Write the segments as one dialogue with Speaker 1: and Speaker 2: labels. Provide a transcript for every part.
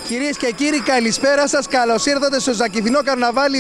Speaker 1: Κυρίες και κύριοι, καλησπέρα σας. Καλώς ήρθατε στο Ζακυνθινό Καρναβάλι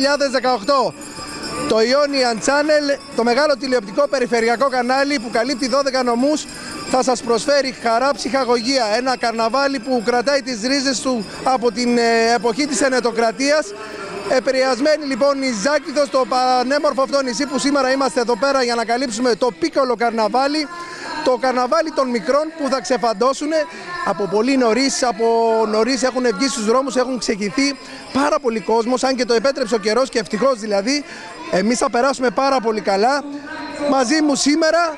Speaker 1: 2018. Το Ionian Channel, το μεγάλο τηλεοπτικό περιφερειακό κανάλι που καλύπτει 12 νομούς, θα σας προσφέρει χαρά, ψυχαγωγία. Ένα καρναβάλι που κρατάει τις ρίζες του από την εποχή της ενετοκρατίας. Επηρεασμένη λοιπόν η Ζάκυνθος, το πανέμορφο αυτό νησί που σήμερα είμαστε εδώ πέρα για να καλύψουμε το Πίκολο Καρναβάλι. Το καρναβάλι των μικρών που θα ξεφαντώσουν από πολύ νωρίς. Από νωρίς έχουν βγει στους δρόμους, έχουν ξεκινηθεί πάρα πολύ κόσμος, αν και το επέτρεψε ο καιρός και ευτυχώς δηλαδή. Εμείς θα περάσουμε πάρα πολύ καλά. Μαζί μου σήμερα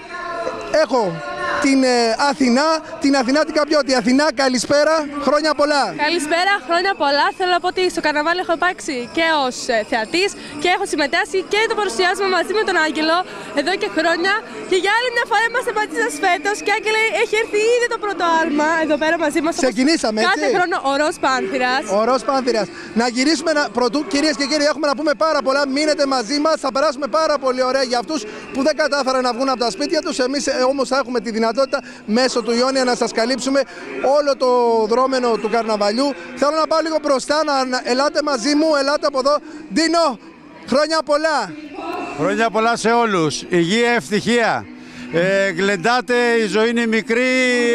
Speaker 1: έχω την Αθηνά, την Αθηνάτικα Πιώτη. Αθηνά, καλησπέρα, χρόνια πολλά.
Speaker 2: Καλησπέρα, χρόνια πολλά. Θέλω να πω ότι στο καρναβάλι έχω υπάρξει και ως θεατής και έχω συμμετάσχει και το παρουσιάζουμε μαζί με τον Άγγελο εδώ και χρόνια. Και για άλλη μια φορά είμαστε μαζί σας φέτος. Και Άγγελε, έχει έρθει ήδη το πρώτο άλμα εδώ πέρα μαζί μας.
Speaker 1: Ξεκινήσαμε, έτσι.
Speaker 2: Κάθε χρόνο ο Ροζ Πάνθηρας.
Speaker 1: Ο Ροζ Πάνθηρας. Να γυρίσουμε πρωτού, κυρίες και κύριοι, έχουμε να πούμε πάρα πολλά. Μείνετε μαζί μας, θα περάσουμε πάρα πολύ ωραία για αυτούς που δεν κατάφεραν να βγουν από τα σπίτια τους. Εμείς όμως θα έχουμε τη δυνατότητα μέσω του Ionian να σας καλύψουμε όλο το δρόμενο του καρναβαλιού. Θέλω να πάω λίγο μπροστά, ελάτε μαζί μου, ελάτε από εδώ. Ντίνο, χρόνια πολλά.
Speaker 3: Χρόνια πολλά σε όλους. Υγεία, ευτυχία. Γλεντάτε, η ζωή είναι μικρή,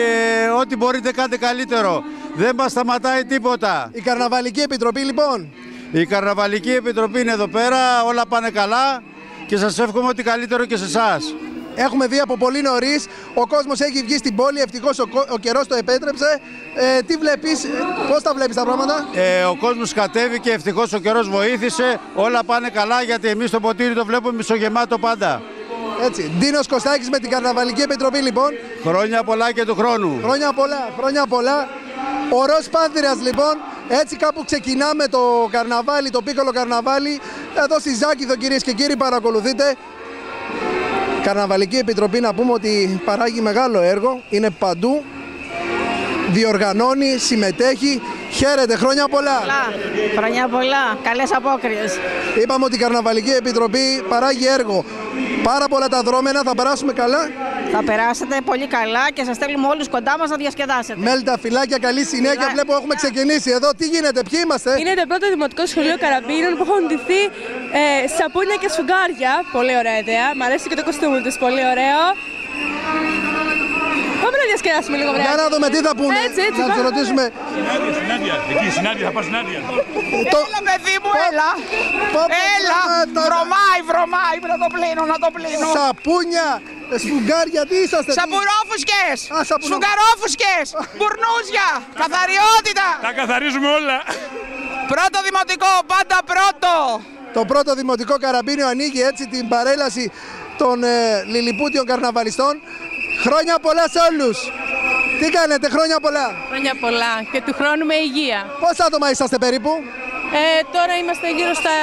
Speaker 3: ό,τι μπορείτε κάντε καλύτερο. Δεν μας σταματάει τίποτα.
Speaker 1: Η Καρναβαλική Επιτροπή λοιπόν.
Speaker 3: Η Καρναβαλική Επιτροπή είναι εδώ πέρα, όλα πάνε καλά και σας εύχομαι ό,τι καλύτερο και σε εσάς.
Speaker 1: Έχουμε δει από πολύ νωρίς, ο κόσμος έχει βγει στην πόλη, ευτυχώς ο καιρός το επέτρεψε. Τι βλέπεις, πώς τα βλέπεις τα πράγματα?
Speaker 3: Ο κόσμος κατέβηκε, ευτυχώς ο καιρός βοήθησε, όλα πάνε καλά γιατί εμείς το ποτήρι το βλέπουμε μισογεμάτο πάντα.
Speaker 1: Έτσι, Ντίνος Κωστάκης με την Καρναβαλική Επιτροπή λοιπόν.
Speaker 3: Χρόνια πολλά και του χρόνου.
Speaker 1: Χρόνια πολλά, χρόνια πολλά. Ο Ροζ Πάνθηρας λοιπόν, έτσι κάπου ξεκινάμε το καρναβάλι, το Πίκολο Καρναβάλι. Εδώ στη Ζάκυνθο, κυρίες και κύριοι, παρακολουθείτε. Καρναβαλική Επιτροπή, να πούμε ότι παράγει μεγάλο έργο, είναι παντού, διοργανώνει, συμμετέχει. Χαίρετε, χρόνια πολλά.
Speaker 4: Χρόνια πολλά, καλές απόκριες.
Speaker 1: Είπαμε ότι η Καρναβαλική Επιτροπή παράγει έργο. Πάρα πολλά τα δρόμενα, θα περάσουμε καλά.
Speaker 4: Θα περάσετε πολύ καλά και σας στέλνουμε όλους κοντά μας να διασκεδάσετε.
Speaker 1: Μέλτα, φιλάκια, καλή συνέχεια. Βλέπω έχουμε ξεκινήσει εδώ. Τι γίνεται, ποιοι είμαστε?
Speaker 2: Είναι το πρώτο δημοτικό σχολείο καραμπίνων που έχουν ντυθεί σαπούνια και σφουγγάρια. Πολύ ωραία ιδέα. Μ' αρέσει και το κοστούμι τους, πολύ ωραίο. Πάμε να διασκεδάσουμε λίγο, βράδυ.
Speaker 1: Για να δούμε τι θα πούνε.
Speaker 2: Έτσι,
Speaker 1: να τους ρωτήσουμε.
Speaker 5: Συνάντια, εκεί συνάντια, θα πάω συνάντια.
Speaker 4: Έλα παιδί μου, έλα. Έλα, βρωμάει, να το πλύνω.
Speaker 1: Σαπούνια, σφουγγάρια, τι είσαστε?
Speaker 4: Σαμπουρόφουσκες, σφουγγαρόφουσκες, μπουρνούζια, καθαριότητα.
Speaker 5: Τα καθαρίζουμε όλα.
Speaker 4: Πρώτο δημοτικό, πάντα πρώτο.
Speaker 1: Το πρώτο δημοτικό καραμπίνιο ανοίγει έτσι την παρέλαση των λιλιπούτιων καρναβαλιστών. Χρόνια πολλά σε όλους! Τι κάνετε, χρόνια πολλά!
Speaker 2: Χρόνια πολλά και του χρόνου με υγεία.
Speaker 1: Πόσα άτομα είσαστε περίπου?
Speaker 2: Τώρα είμαστε γύρω στα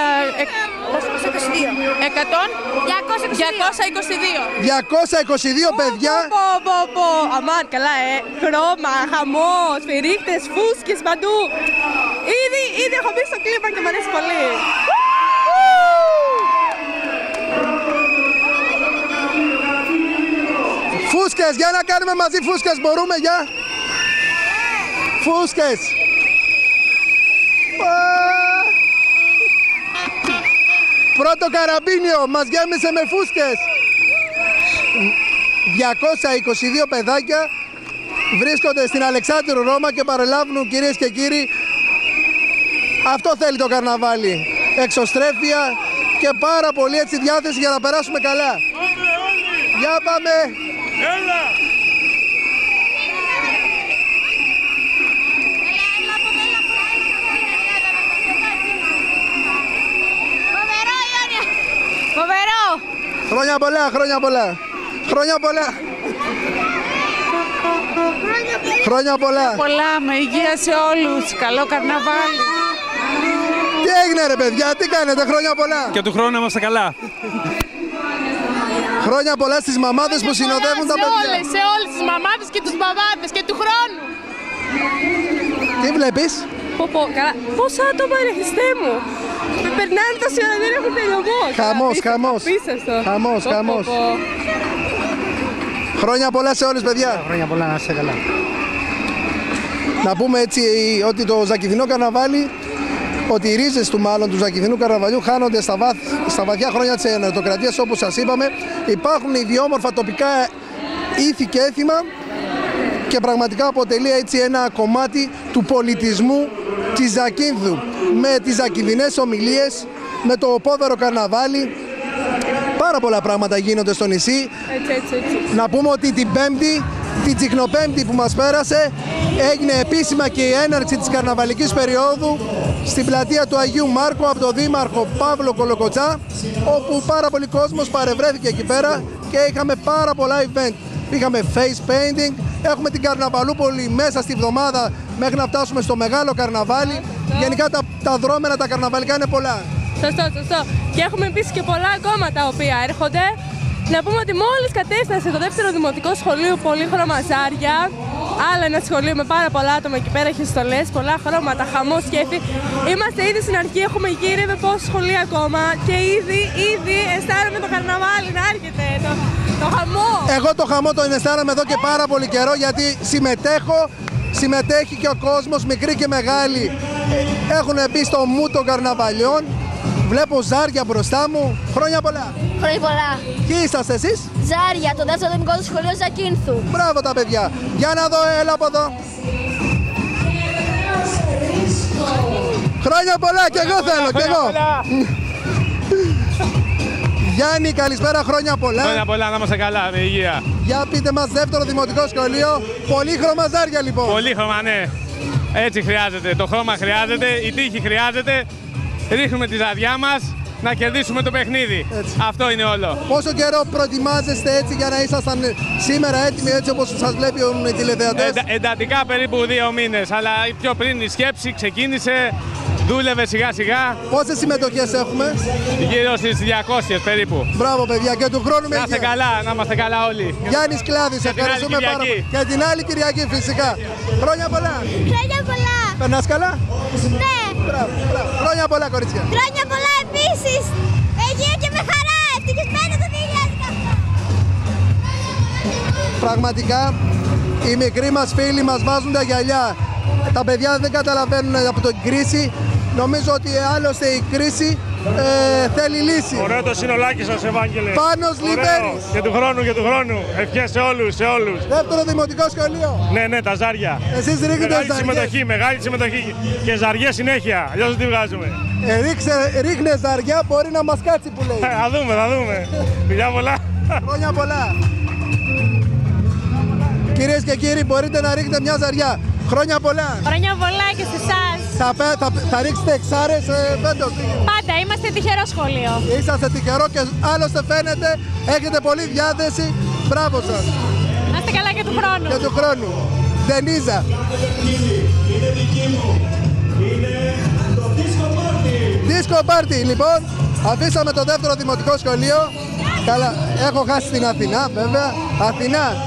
Speaker 1: 222 παιδιά.
Speaker 2: Αμάν, καλά, χρώμα, χαμός, φυρίχτες, φούσκες παντού. Ήδη έχω μπει στο κλίμα και μου αρέσει πολύ.
Speaker 1: Φούσκες, για να κάνουμε μαζί φούσκες, μπορούμε, για φούσκες. Πρώτο καραμπίνιο, μας γέμισε με φούσκες. 222 παιδάκια βρίσκονται στην Αλεξάνδρου Ρώμα και παρελάβουν, κυρίες και κύριοι. Αυτό θέλει το καρναβάλι, εξωστρέφεια και πάρα πολύ έτσι διάθεση για να περάσουμε καλά. Για πάμε!
Speaker 5: Έλα!
Speaker 4: Φοβερό!
Speaker 1: Χρόνια πολλά, χρόνια πολλά! Χρόνια πολλά! Χρόνια πολλά!
Speaker 4: Πολλά, με υγεία σε όλους, καλό καρναβάλι.
Speaker 1: Τι έγινε ρε παιδιά, τι κάνετε, χρόνια πολλά!
Speaker 5: Και του χρόνου να είμαστε καλά.
Speaker 1: Χρόνια πολλά στις μαμάδες που συνοδεύουν τα παιδιά.
Speaker 2: Σε όλες τις μαμάδες και τους μπαμπάδες και του χρόνου.
Speaker 1: Τι βλέπεις?
Speaker 2: Καλά. Πόσα άτομα είναι, Χριστέ μου. Περνάνε τόση ώρα, δεν έχουν τελειωμό.
Speaker 1: Χαμός. Χρόνια πολλά σε όλους, παιδιά.
Speaker 6: Χρόνια πολλά, να είστε καλά.
Speaker 1: Να πούμε έτσι ότι το Ζακυνθινό καρναβάλι, ότι οι ρίζες του μάλλον του Ζακυνθινού καρναβαλιού χάνονται στα βαθιά χρόνια της εναρτοκρατίας, όπως σας είπαμε. Υπάρχουν ιδιόμορφα τοπικά ήθη και έθιμα και πραγματικά αποτελεί έτσι ένα κομμάτι του πολιτισμού της Ζακύνθου, με τις ζακυνθινές ομιλίες, με το πόδαρο καρναβάλι. Πάρα πολλά πράγματα γίνονται στο νησί. Έτσι. Να πούμε ότι την Πέμπτη, την Τσικνοπέμπτη που μας πέρασε, έγινε επίσημα και η έναρξη της καρναβαλικής περίοδου στην πλατεία του Αγίου Μάρκου από τον Δήμαρχο Παύλο Κολοκοτσά, όπου πάρα πολύ κόσμος παρευρέθηκε εκεί πέρα και είχαμε πάρα πολλά event. Είχαμε face painting, έχουμε την Καρναβαλούπολη μέσα στη βδομάδα μέχρι να φτάσουμε στο μεγάλο καρναβάλι. Γενικά τα δρόμενα, τα καρναβαλικά είναι πολλά.
Speaker 2: Σωστό. Και έχουμε επίσης και πολλά ακόμα τα οποία έρχονται. Να πούμε ότι μόλις κατέφτασε το δεύτερο δημοτικό σχολείο Πολύχρωμα Ζάρια. Άλλο ένα σχολείο με πάρα πολλά άτομα εκεί πέρα, έχει στολές, πολλά χρώματα, χαμός, κέφι. Είμαστε ήδη στην αρχή, έχουμε γύρει με πόσα σχολεία ακόμα και ήδη αισθάνομαι το καρναβάλι να έρχεται, το χαμό.
Speaker 1: Εγώ το χαμό τον αισθάνομαι εδώ και πάρα πολύ καιρό, γιατί συμμετέχει και ο κόσμος, μικροί και μεγάλοι. Έχουν μπει στο μου των καρναβαλιών. Βλέπω Ζάρια μπροστά μου. Χρόνια πολλά.
Speaker 6: Χρόνια πολλά.
Speaker 1: Ποιοι είσαστε εσείς?
Speaker 6: Ζάρια, το δεύτερο δημοτικό σχολείο Ζακύνθου.
Speaker 1: Μπράβο τα παιδιά. Για να δω, έλα από εδώ. Χρόνια πολλά και εγώ θέλω, και εγώ. Γιάννη, καλησπέρα, χρόνια πολλά.
Speaker 5: Χρόνια πολλά, να είμαστε καλά, με υγεία.
Speaker 1: Για πείτε μας, δεύτερο δημοτικό σχολείο, Πολύχρωμα Ζάρια λοιπόν.
Speaker 5: Πολύχρωμα, ναι. Έτσι χρειάζεται. Το χρώμα χρειάζεται, η τύχη χρειάζεται. Ρίχνουμε τη ζαριά μας να κερδίσουμε το παιχνίδι. Έτσι. Αυτό είναι όλο.
Speaker 1: Πόσο καιρό προετοιμάζεστε έτσι για να ήσασταν σήμερα έτοιμοι, έτσι όπως σας βλέπουν οι τηλεθεατές?
Speaker 5: Εντατικά περίπου 2 μήνες, αλλά πιο πριν η σκέψη ξεκίνησε, δούλευε σιγά σιγά.
Speaker 1: Πόσες συμμετοχές έχουμε?
Speaker 5: Γύρω στις 200 περίπου.
Speaker 1: Μπράβο παιδιά, και του χρόνου με
Speaker 5: υγεία. Να είμαστε καλά όλοι.
Speaker 1: Γιάννης Κλάδης, ευχαριστούμε πάρα πολύ. Και την άλλη Κυριακή φυσικά. Χρόνια πολλά.
Speaker 6: Χρόνια πολλά.
Speaker 1: Περνάς καλά?
Speaker 6: Ναι.
Speaker 1: Μπράβο. Χρόνια πολλά κορίτσια.
Speaker 6: Χρόνια πολλά επίσης. Υγεία και με χαρά. Ευτυχισμένο το 2018.
Speaker 1: Πραγματικά οι μικροί μας φίλοι μας βάζουν τα γυαλιά. Τα παιδιά δεν καταλαβαίνουν από την κρίση. Νομίζω ότι άλλωστε η κρίση θέλει λύση.
Speaker 5: Ωραίο το συνολάκι σας, Ευάγγελε.
Speaker 1: Πάνος Λιβέρης.
Speaker 5: Και του χρόνου. Ευχές σε όλους,
Speaker 1: Δεύτερο δημοτικό σχολείο.
Speaker 5: Ναι, τα ζάρια.
Speaker 1: Εσείς ρίχνετε ζαριές.
Speaker 5: Μεγάλη συμμετοχή. Και ζαριές συνέχεια, αλλιώς δεν τη βγάζουμε.
Speaker 1: Ρίχνε ζαριά, μπορεί να μας κάτσει που λέει.
Speaker 5: Θα δούμε. Φιλιά πολλά.
Speaker 1: Χρόνια πολλά. Κυρίες και κύριοι, μπορείτε να ρίχνετε μια ζαριά. Χρόνια πολλά.
Speaker 2: Χρόνια πολλά και σε εσάς.
Speaker 1: Θα ρίξετε εξάρες φέτος?
Speaker 2: Πάντα, είμαστε τυχερό σχολείο.
Speaker 1: Είσαστε τυχερό και άλλωστε φαίνεται, έχετε πολλή διάθεση. Μπράβο σας.
Speaker 2: Να είστε καλά και του χρόνου.
Speaker 1: Και του χρόνου. Δενίζα. Δίσκο πάρτι. Λοιπόν, αφήσαμε το δεύτερο δημοτικό σχολείο. Καλά, έχω χάσει την Αθηνά βέβαια. Αθηνά.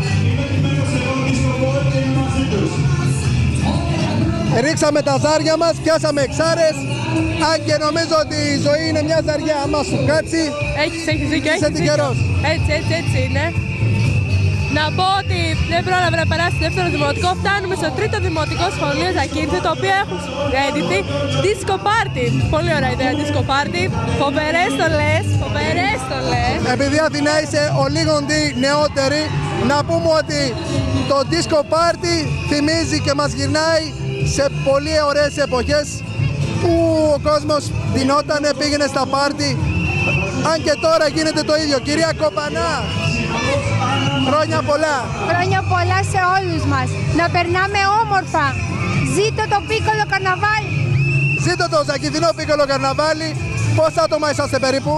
Speaker 1: Ρίξαμε τα ζάρια μας, πιάσαμε εξάρες. Αν και νομίζω ότι η ζωή είναι μια ζαριά, άμα σου κάτσει.
Speaker 2: Έχεις δίκιο,
Speaker 1: είσαι τυχερός.
Speaker 2: Έτσι είναι. Να πω ότι δεν πρόλαβε να περάσει το δεύτερο δημοτικό. Φτάνουμε στο τρίτο δημοτικό σχολείο Ζακύνθου, το οποίο έχουν έντυπη disco party. Πολύ ωραία ιδέα disco party. Φοβερές στολές.
Speaker 1: Επειδή Αθηνά είσαι ο λίγοντι νεότερη, να πούμε ότι το disco party θυμίζει και μας γυρνάει σε πολύ ωραίες εποχές που ο κόσμος ντυνότανε, πήγαινε στα πάρτι. Αν και τώρα γίνεται το ίδιο. Κυρία Κοπανά, χρόνια πολλά.
Speaker 7: Χρόνια πολλά σε όλους μας. Να περνάμε όμορφα. Ζήτω το Πίκολο Καρναβάλι.
Speaker 1: Ζήτω το Ζακυνθινό Πίκολο Καρναβάλι. Πόσα άτομα είσαστε περίπου?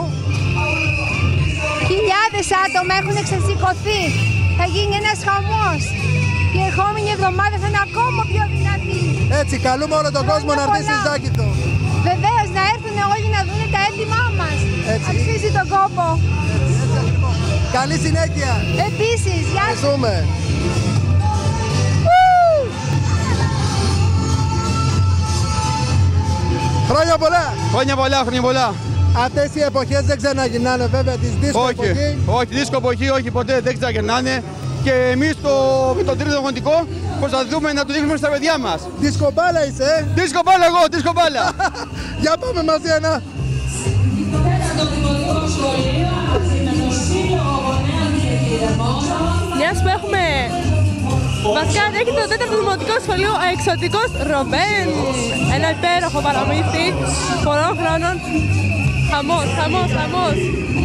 Speaker 7: Χιλιάδες άτομα έχουν εξασηκωθεί. Θα γίνει ένας χαμός. Η ερχόμενη εβδομάδα θα είναι ακόμα πιο δυνατή.
Speaker 1: Έτσι, καλούμε όλο τον κόσμο να έρθει στη Ζάκυνθο.
Speaker 7: Βεβαίως, να έρθουν όλοι να δουν τα έντυμά μας.
Speaker 1: Έτσι.
Speaker 7: Αξίζει τον κόπο.
Speaker 1: Καλή συνέχεια.
Speaker 7: Επίσης, γεια σου.
Speaker 1: Ευχαριστούμε. Χρόνια πολλά.
Speaker 8: Χρόνια πολλά.
Speaker 1: Αυτές οι εποχές δεν ξαναγυρνάνε βέβαια, τις δίσκο εποχή.
Speaker 8: Όχι, δίσκο εποχή, όχι ποτέ, δεν ξαναγυρνάνε. και εμείς με το τρίτο αγωνιστικό προσπαθούμε να το δείχνουμε στα παιδιά μας.
Speaker 1: Δισκομπάλα είσαι,
Speaker 8: Δισκομπάλα εγώ, δισκομπάλα.
Speaker 1: Για πάμε μαζί ένα.
Speaker 2: Μιας που έχουμε... Βασικά έχει το 4ο Δημοτικό Σχολείο Εξωτικός Ρομπέν. Ένα υπέροχο παραμύθι πολλών χρόνων. Χαμός, χαμός, χαμός.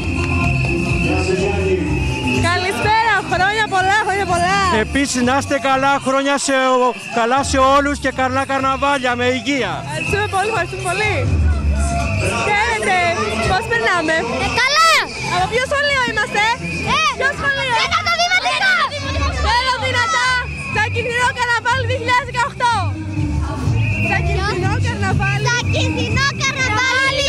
Speaker 2: Καλησπέρα, χρόνια πολλά, χρόνια πολλά.
Speaker 9: Επίσης να είστε καλά σε όλους και καλά καρναβάλια με υγεία.
Speaker 2: Ευχαριστούμε πολύ, ευχαριστούμε πολύ. Χαίρετε, πώς περνάμε?
Speaker 6: Καλά!
Speaker 2: Από ποιο σχολείο είμαστε? Ποιο σχολείο?
Speaker 6: Τέταρτο Δημοτικό!
Speaker 2: Θέλω δυνατά! Τσακιθινό Καρναβάλι 2018! Τσακιθινό Καρναβάλι!
Speaker 6: Τσακιθινό Καρναβάλι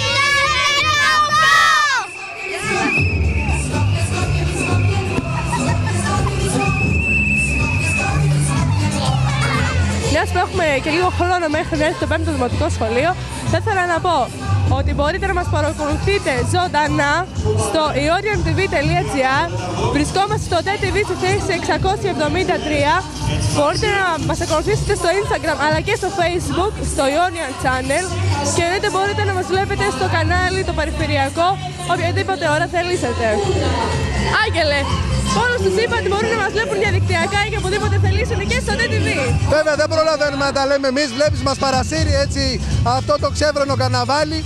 Speaker 6: 2018!
Speaker 2: Μιας που έχουμε και λίγο χρόνο μέχρι να έρθει το 5ο Δημοτικό Σχολείο, θα ήθελα να πω ότι μπορείτε να μας παρακολουθείτε ζωντανά στο ioniantv.gr. Βρισκόμαστε στο TTV στη θέση 673. Μπορείτε να μας ακολουθήσετε στο Instagram αλλά και στο Facebook, στο Ionian Channel. Και εννοείται μπορείτε να μας βλέπετε στο κανάλι το περιφερειακό οποιαδήποτε ώρα θελήσετε. Άγγελε, όλους τους είπα ότι μπορούν να μας βλέπουν διαδικτυακά και οπουδήποτε θελήσετε και στο TTV.
Speaker 1: Βέβαια δεν προλαβαίνουμε να τα λέμε εμείς, βλέπεις μας παρασύρει έτσι αυτό το ξέβρενο καρναβάλι.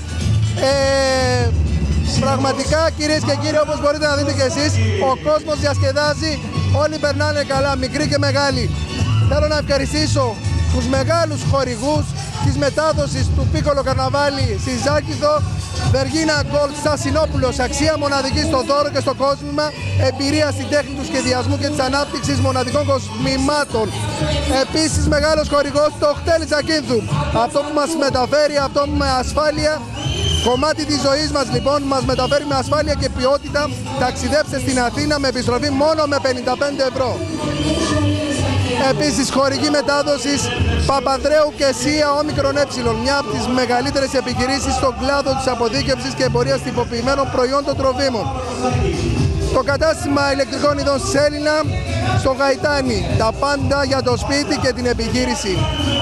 Speaker 1: Πραγματικά κυρίες και κύριοι, όπως μπορείτε να δείτε και εσείς, ο κόσμος διασκεδάζει, όλοι περνάνε καλά, μικροί και μεγάλοι. Θέλω να ευχαριστήσω τους μεγάλους χορηγούς της μετάδοσης του Πίκολο Καρναβάλι στη Ζάκηθο, Βεργίνα Γκολτ, Στασινόπουλος, αξία μοναδική στο δώρο και στο κόσμημα, εμπειρία στην τέχνη του σχεδιασμού και της ανάπτυξης μοναδικών κοσμημάτων. Επίσης μεγάλος χορηγός το Χτέλ Ζακίνθου, αυτό που μας μεταφέρει, αυτό που με ασφάλεια, κομμάτι της ζωής μας λοιπόν, μας μεταφέρει με ασφάλεια και ποιότητα. Ταξιδέψτε στην Αθήνα με επιστροφή μόνο με 55 ευρώ. Επίσης χορηγή μετάδοσης Παπανδρέου και ΣΥΑ Όμικρον Ε, μια από τις μεγαλύτερες επιχειρήσεις στον κλάδο της αποθήκευσης και εμπορίας τυποποιημένων προϊόντων τροφίμων. Το κατάστημα ηλεκτρικών ειδών Σέλινα στο Γαϊτάνι, τα πάντα για το σπίτι και την επιχείρηση.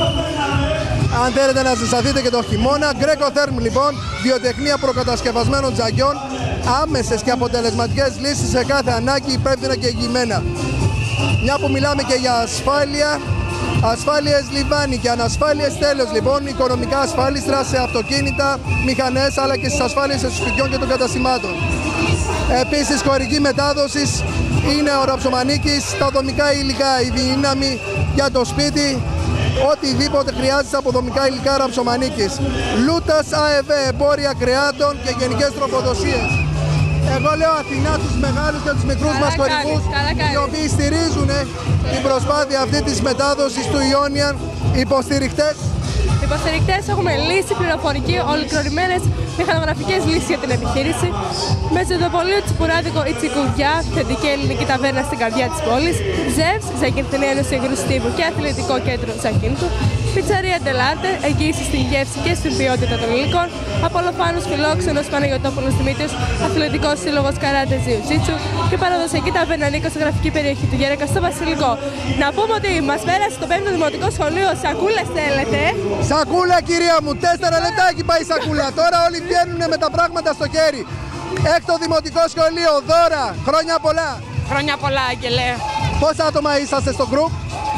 Speaker 1: Αν θέλετε να ζεσταθείτε και το χειμώνα, Greco Therm λοιπόν, βιοτεχνία προκατασκευασμένων τζαγιών, άμεσες και αποτελεσματικές λύσεις σε κάθε ανάγκη, υπεύθυνα και εγγυημένα. Μια που μιλάμε και για ασφάλεια, ασφάλειες λιβάνι και ανασφάλειες τέλος λοιπόν, οικονομικά ασφάλιστρα σε αυτοκίνητα, μηχανές αλλά και στις ασφάλειες των σπιτιών και των καταστημάτων. Επίσης χορηγή μετάδοσης είναι ο Ραψομανίκης, τα δομικά υλικά, η δύναμη για το σπίτι, οτιδήποτε χρειάζεται από δομικά υλικά Ραψομανίκης. Λούτας ΑΕΒ, εμπόρια κρεάτων και γενικές τροφοδοσίες. Εγώ λέω Αθηνά τους μεγάλους και τους μικρούς μας χορηγούς, οι οποίοι στηρίζουν την προσπάθεια αυτή της μετάδοσης του Ionian. Υποστηριχτές.
Speaker 2: Υποστηρικτές έχουμε λύση, πληροφορική, ολοκληρωμένες μηχανογραφικές λύσεις για την επιχείρηση. Με ζωντοπολείο Τσιπουράδικο ή Τσικουδιά, θετική ελληνική ταβέρνα στην καρδιά της πόλης. ΖΕΒΣ, Ζακυνθινή Ένωση Εγκρούς Τύπου και Αθλητικό Κέντρο Ζακίνθου. Πιτσαρία Ντελάρτε, εγγύηση στην γεύση και στην ποιότητα των υλικών. Απολοφάνους Φιλόξενος Παναγιωτόπουλος Δημήτριος, Αθλητικός Σύλλογος Καράτε Ζιουτζίτσου και παραδοσιακή ταβέρνα Νίκος στη γραφική περιοχή του Γέρακα στο Βασιλικό. Να πούμε ότι μας πέρασε το 5ο Δημοτικό Σχολείο. Σακούλες θέλετε?
Speaker 1: Σακούλα κυρία μου, 4 λεπτάκι πάει η σακούλα. Τώρα όλοι βγαίνουν με τα πράγματα στο χέρι. 6ο Δημοτικό Σχολείο, δώρα, χρόνια πολλά.
Speaker 10: Χρόνια πολλά, Άγγελε.
Speaker 1: Πόσα άτομα είσαστε στο γκρουπ?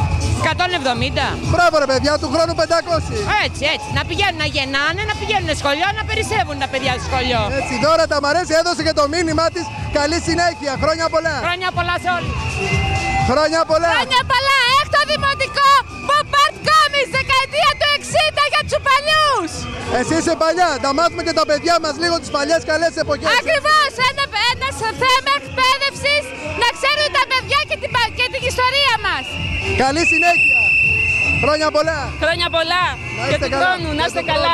Speaker 10: 170.
Speaker 1: Μπράβο ρε παιδιά, του χρόνου 500.
Speaker 10: Έτσι, έτσι. Να πηγαίνουν να γεννάνε, να πηγαίνουν σχολείο, να περισσεύουν τα παιδιά στο σχολείο.
Speaker 1: Έτσι, τώρα τα μ' αρέσει, έδωσε και το μήνυμά της. Καλή συνέχεια, χρόνια πολλά.
Speaker 10: Χρόνια πολλά σε όλους.
Speaker 1: Χρόνια πολλά.
Speaker 10: Χρόνια πολλά, 6ο Δημοτικό, Ποπάρτ Κόμις, δεκαετία του 60 για τους παλιούς.
Speaker 1: Εσύ είσαι παλιά, τα μάθουμε και τα παιδιά μας λίγο τις παλιές καλές εποχές.
Speaker 10: Ακριβώς, ένα θέμα εκπαίδευσης, να ξέρουν τα παιδιά και την ιστορία μας.
Speaker 1: Καλή συνέχεια. Χρόνια πολλά.
Speaker 10: Χρόνια πολλά. Και του χρόνου, να είστε καλά.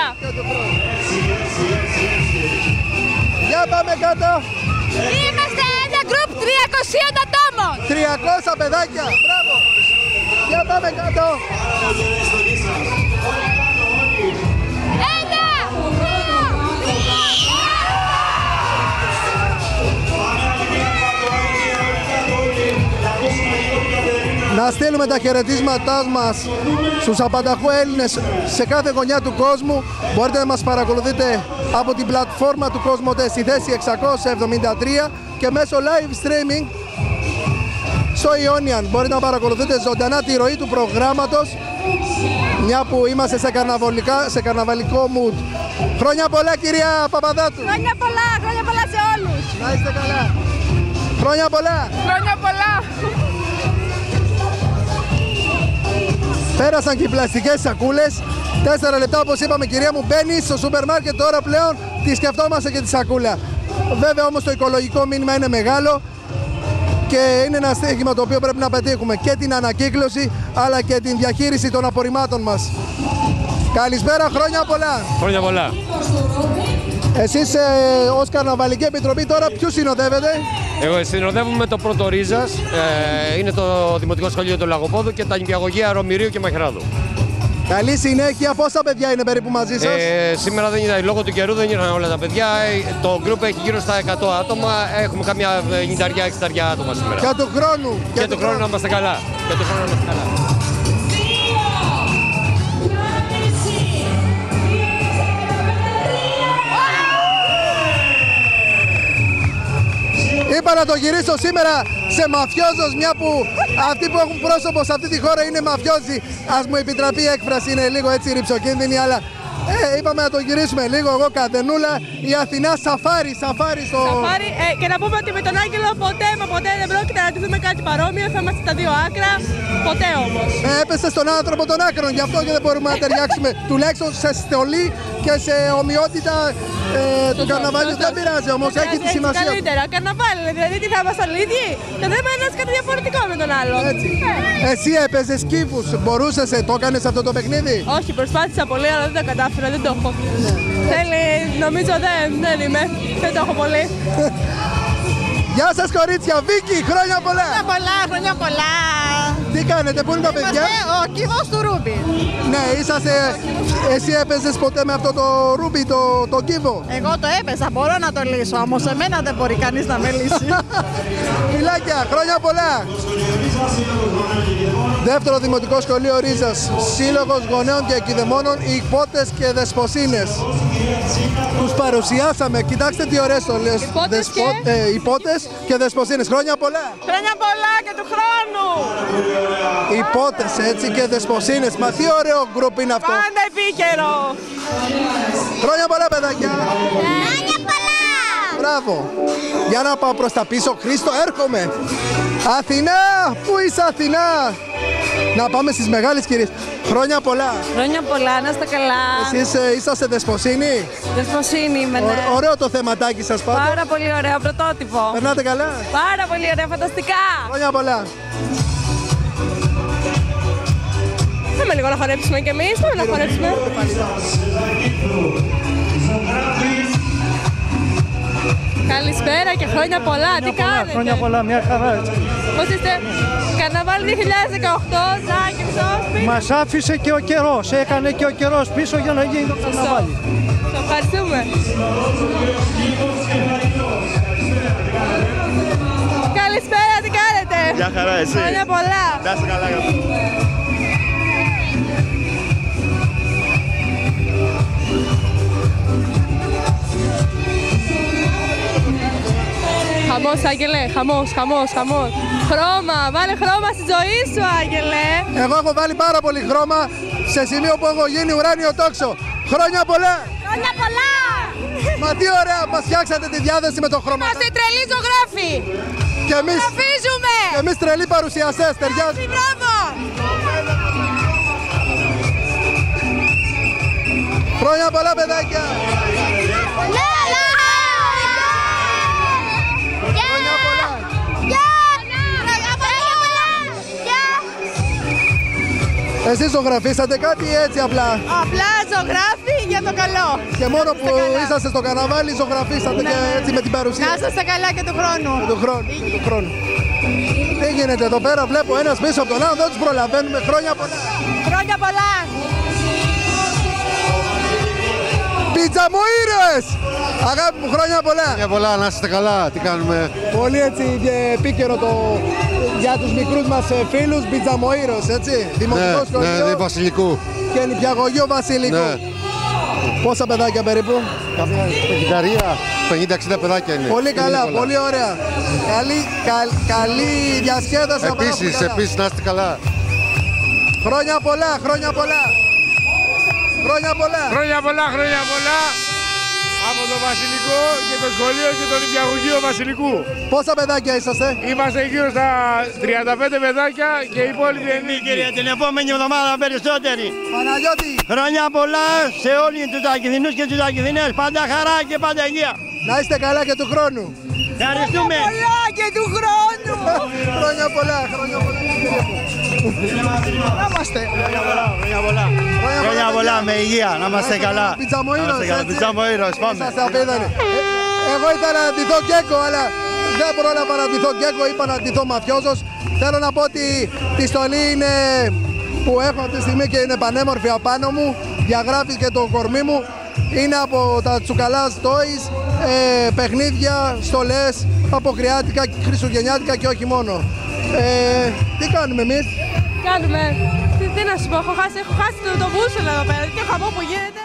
Speaker 1: Για πάμε κάτω.
Speaker 10: Είμαστε ένα γκρουπ 300 ατόμων.
Speaker 1: 300 παιδάκια. Μπράβο. Για πάμε κάτω. Να στείλουμε τα χαιρετίσματά μας στους απανταχού Έλληνες σε κάθε γωνιά του κόσμου. Μπορείτε να μας παρακολουθείτε από την πλατφόρμα του Κοσμοτέ στη θέση 673 και μέσω live streaming στο Ionian. Μπορείτε να παρακολουθείτε ζωντανά τη ροή του προγράμματος, μια που είμαστε σε καρναβαλικό mood. Χρόνια πολλά, κυρία Παπαδάτου.
Speaker 2: Χρόνια πολλά σε όλους.
Speaker 1: Να είστε καλά. Χρόνια πολλά.
Speaker 2: Χρόνια πολλά.
Speaker 1: Πέρασαν και οι πλαστικές σακούλες. 4 λεπτά, όπως είπαμε, κυρία μου, μπαίνει στο σούπερ μάρκετ, τώρα πλέον τη σκεφτόμαστε και τη σακούλα. Βέβαια όμως το οικολογικό μήνυμα είναι μεγάλο και είναι ένα στοίχημα το οποίο πρέπει να πετύχουμε, και την ανακύκλωση αλλά και την διαχείριση των απορριμμάτων μας. Καλησπέρα, χρόνια πολλά.
Speaker 11: Χρόνια πολλά.
Speaker 1: Εσείς ως Καρναβαλική Επιτροπή τώρα ποιους συνοδεύετε?
Speaker 11: Εγώ συνοδεύουμε το Πρώτο Ρίζας, είναι το Δημοτικό Σχολείο του Λαγοπόδου και τα νηπιαγωγεία Ρωμηρίου και Μαχαιράδου.
Speaker 1: Καλή συνέχεια. Πόσα παιδιά είναι περίπου μαζί σας?
Speaker 11: Σήμερα δεν ήταν, λόγω του καιρού δεν ήρθαν όλα τα παιδιά. Το group έχει γύρω στα 100 άτομα. Έχουμε καμιά 50-60 άτομα σήμερα.
Speaker 1: Και του χρόνου.
Speaker 11: Και του χρόνου να είμαστε καλά.
Speaker 1: Είπα να το γυρίσω σήμερα σε μαφιόζος, μια που αυτοί που έχουν πρόσωπο σε αυτή τη χώρα είναι μαφιόζοι. Ας μου επιτραπεί η έκφραση, είναι λίγο έτσι ρυψοκίνδυνη, αλλά είπαμε να το γυρίσουμε λίγο. Εγώ Καδενούλα, η Αθηνά σαφάρι στο...
Speaker 2: Σαφάρι, και να πούμε ότι με τον Άγγελο ποτέ δεν πρόκειται να αντιθούμε κάτι παρόμοιο, θα είμαστε στα δύο άκρα, ποτέ όμως.
Speaker 1: Έπεσε στον άνθρωπο των άκρων, γι' αυτό και δεν μπορούμε να ταιριάξουμε τουλάχιστον σε στολή και σε ομοιότητα του καρναβάλι. Δεν πειράζει όμως, έχει τη σημασία.
Speaker 2: Καλύτερα, καρναβάλι, δηλαδή τι θα είμαστε όλοι ίδιοι. Το θέμα είναι να είσαι κάτι διαφορετικό με τον άλλο.
Speaker 1: Εσύ έπαιζες κύφους, μπορούσες, το έκανες αυτό το παιχνίδι?
Speaker 2: Όχι, προσπάθησα πολύ, αλλά δεν τα κατάφερα, δεν το έχω. Θέλει, νομίζω δεν είμαι, δεν το έχω πολύ.
Speaker 1: Γεια σας κορίτσια, Βίκη, χρόνια πολλά!
Speaker 4: Χρόνια πολλά!
Speaker 1: Τι κάνετε, πού είναι τα παιδιά?
Speaker 4: Ο κύβος του Ρούμπι.
Speaker 1: Ναι, εσύ έπαιζες ποτέ με αυτό το Ρούμπι, το κύβο?
Speaker 4: Εγώ το έπαιζα, μπορώ να το λύσω, όμως εμένα δεν μπορεί κανείς να με λύσει.
Speaker 1: Φιλάκια, χρόνια πολλά! Δεύτερο Δημοτικό Σχολείο Ρίζας, Σύλλογος Γονέων και Εκκηδεμόνων, Υπότες και Δεσποσίνες. Τους παρουσιάσαμε, κοιτάξτε τι ωραίες στολές. Υπότες και Δεσποσίνες. Χρόνια πολλά!
Speaker 4: Χρόνια πολλά και του χρόνου!
Speaker 1: Υπότες έτσι και Δεσποσίνες. Μα τι ωραίο γκρουπ είναι αυτό.
Speaker 4: Πάντα επίκαιρο!
Speaker 1: Χρόνια πολλά, παιδάκια!
Speaker 6: Χρόνια πολλά!
Speaker 1: Μπράβο! Για να πάω προς τα πίσω. Χρήστο, έρχομαι! Αθηνά! Πού είσαι, Αθηνά? Να πάμε στις μεγάλες κυρίες. Χρόνια πολλά!
Speaker 4: Χρόνια πολλά, να είστε καλά!
Speaker 1: Εσείς είσαστε Δεσποσίνη?
Speaker 4: Δεσποσίνη είμαι, ναι.
Speaker 1: Ωραίο το θεματάκι σας πάντα.
Speaker 4: Πάρα πολύ ωραίο, πρωτότυπο.
Speaker 1: Περνάτε καλά?
Speaker 4: Πάρα πολύ ωραία, φανταστικά!
Speaker 1: Χρόνια πολλά!
Speaker 2: Πάμε λίγο να χορέψουμε κι εμείς, πάμε να χορέψουμε. Καλησπέρα και χρόνια πολλά, τι κάνετε?
Speaker 9: Χρόνια πολλά, μια χαρά έτσι.
Speaker 2: Πώς είστε? Καρναβάλι 2018, Ζάκυνθος.
Speaker 9: Μας άφησε και ο καιρός, έκανε και ο καιρός πίσω για να γίνει το καρναβάλι.
Speaker 2: Το ευχαριστούμε. Καλησπέρα, τι κάνετε?
Speaker 12: Μια χαρά, εσύ?
Speaker 2: Χρόνια πολλά.
Speaker 12: Να είσαι καλά.
Speaker 2: Χαμός, Άγγελε, χαμός. Χρώμα, βάλε χρώμα στη ζωή σου, Άγγελε.
Speaker 1: Εγώ έχω βάλει πάρα πολύ χρώμα σε σημείο που έχω γίνει ουράνιο τόξο. Χρόνια πολλά!
Speaker 6: Χρόνια πολλά!
Speaker 1: Μα τι ωραία μας φτιάξατε τη διάθεση με το χρώμα.
Speaker 10: Είμαστε τρελοί ζωγράφοι.
Speaker 1: Και εμείς,
Speaker 10: Γραφίζουμε.
Speaker 1: Και εμείς τρελοί παρουσιαστές, ταιριάζει.
Speaker 10: Μπράβο.
Speaker 1: Χρόνια πολλά, παιδάκια! Εσείς ζωγραφίσατε κάτι ή έτσι απλά?
Speaker 4: Απλά ζωγράφει για το καλό.
Speaker 1: Και μόνο που είσαστε στο καρναβάλι ζωγραφίσατε και έτσι με την παρουσία.
Speaker 4: Να είστε καλά και του χρόνου.
Speaker 1: Του χρόνου. Τι γίνεται εδώ πέρα, βλέπω ένας πίσω από τον άλλο, δεν τους προλαβαίνουμε. Χρόνια πολλά!
Speaker 4: Χρόνια πολλά!
Speaker 1: Πιτζαμοίρες! Αγάπη μου, χρόνια πολλά!
Speaker 13: Χρόνια πολλά, να είστε καλά, τι κάνουμε?
Speaker 1: Πολύ έτσι επίκαιρο για τους μικρούς μας φίλους, Μπιτζαμοήρος, έτσι, δημοτικό σχολείο.
Speaker 12: Ναι, Βασιλικού.
Speaker 1: Και νηπιαγωγείο Βασιλικού.
Speaker 12: Ναι.
Speaker 1: Πόσα παιδάκια περίπου?
Speaker 12: 50-60 παιδάκια είναι.
Speaker 1: Πολύ καλά, πολύ ωραία. Καλή διασκέδαση.
Speaker 12: Επίσης, να είστε καλά.
Speaker 1: Χρόνια πολλά, χρόνια πολλά. Χρόνια πολλά.
Speaker 5: Χρόνια πολλά, χρόνια πολλά. Από το Βασιλικό και το σχολείο και το νηπιαγωγείο Βασιλικού.
Speaker 1: Πόσα παιδάκια είσαστε?
Speaker 5: Είμαστε γύρω στα 35 παιδάκια και οι υπόλοιποι ενήλικοι.
Speaker 9: Την επόμενη εβδομάδα περισσότεροι.
Speaker 1: Παναγιώτη.
Speaker 9: Χρόνια πολλά σε όλους τους Ακηθινούς και τους Ακηθινές. Πάντα χαρά και πάντα υγεία.
Speaker 1: Να είστε καλά και του χρόνου.
Speaker 9: Ευχαριστούμε.
Speaker 4: Χρόνια πολλά και του χρόνου.
Speaker 1: Χρόνια πολλά, χρόνια πολλά.
Speaker 4: Να είμαστε.
Speaker 9: Χρόνια πολλά με υγεία, να είμαστε καλά.
Speaker 1: Πιτζαμοήρος, πάμε. Εγώ ήθελα να ντυθώ Γκέκο, αλλά δεν πρόλαβα να ντυθώ Γκέκο, είπα να ντυθώ Μαφιόζος. Θέλω να πω ότι τη στολή είναι που έχω αυτή τη στιγμή και είναι πανέμορφη απάνω μου, διαγράφει και το κορμί μου. Είναι από τα Τσουκαλάς Toys, παιχνίδια, στολές, αποκριάτικα, χριστουγεννιάτικα και όχι μόνο. Τι κάνουμε εμείς?
Speaker 2: Κάνουμε. Τι να σου πω, έχω χάσει το βούσολο εδώ πέρα και χαμό που γίνεται.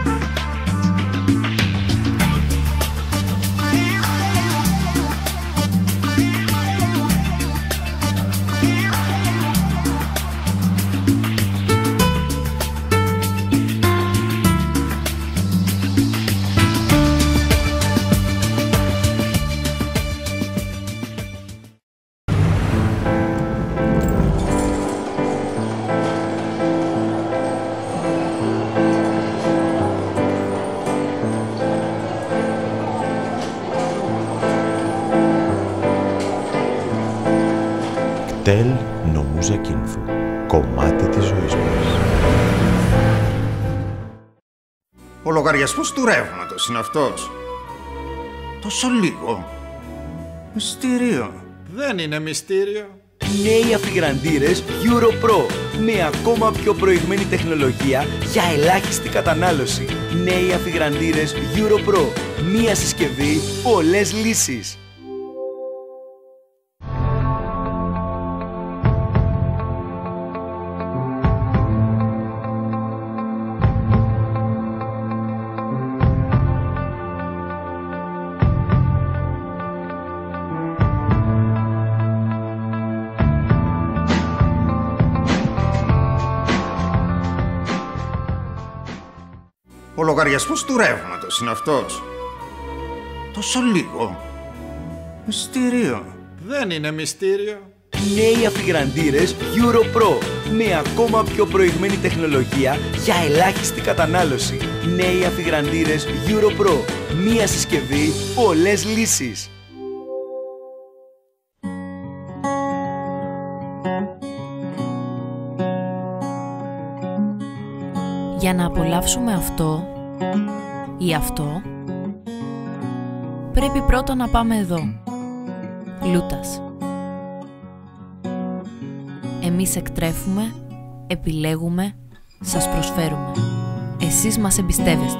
Speaker 13: Κτέλ Νομούζα Κίνφου. Κομμάτι της ζωής μας.
Speaker 14: Ο λογαριασμός του ρεύματος είναι αυτός. Τόσο λίγο. Μυστήριο. Δεν είναι μυστήριο.
Speaker 15: Νέοι αφιγραντήρες EuroPro με ακόμα πιο προηγμένη τεχνολογία για ελάχιστη κατανάλωση. Νέοι αφιγραντήρες EuroPro. Μία συσκευή, πολλές λύσεις.
Speaker 14: Ο λογαριασμός του ρεύματος είναι αυτός. Τόσο λίγο. Μυστήριο. Δεν είναι μυστήριο.
Speaker 15: Νέοι αφιγραντήρες EuroPro με ακόμα πιο προηγμένη τεχνολογία για ελάχιστη κατανάλωση. Νέοι αφιγραντήρες EuroPro. Μία συσκευή, πολλές λύσεις.
Speaker 16: Για να απολαύσουμε αυτό ή αυτό, πρέπει πρώτα να πάμε εδώ. Λούτας. Εμείς εκτρέφουμε, επιλέγουμε, σας προσφέρουμε. Εσείς μας εμπιστεύεστε.